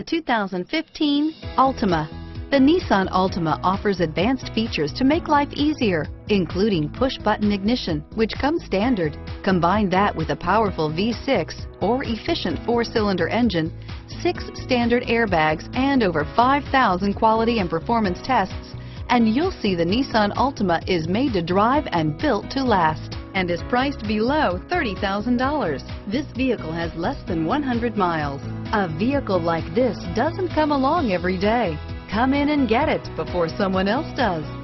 The 2015 Altima. The Nissan Altima offers advanced features to make life easier, including push-button ignition, which comes standard. Combine that with a powerful V6 or efficient 4-cylinder engine, 6 standard airbags, and over 5,000 quality and performance tests, and you'll see the Nissan Altima is made to drive and built to last, and is priced below $30,000. This vehicle has less than 100 miles. A vehicle like this doesn't come along every day. Come in and get it before someone else does.